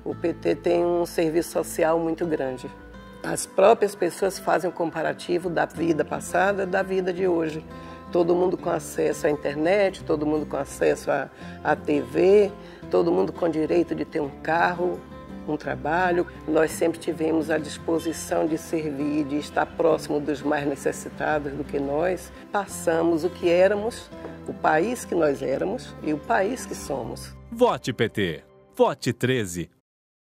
O PT tem um serviço social muito grande. As próprias pessoas fazem um comparativo da vida passada e da vida de hoje. Todo mundo com acesso à internet, todo mundo com acesso à TV, todo mundo com direito de ter um carro, um trabalho. Nós sempre tivemos a disposição de servir, de estar próximo dos mais necessitados do que nós. Passamos o que éramos, o país que nós éramos e o país que somos. Vote PT. Vote 13.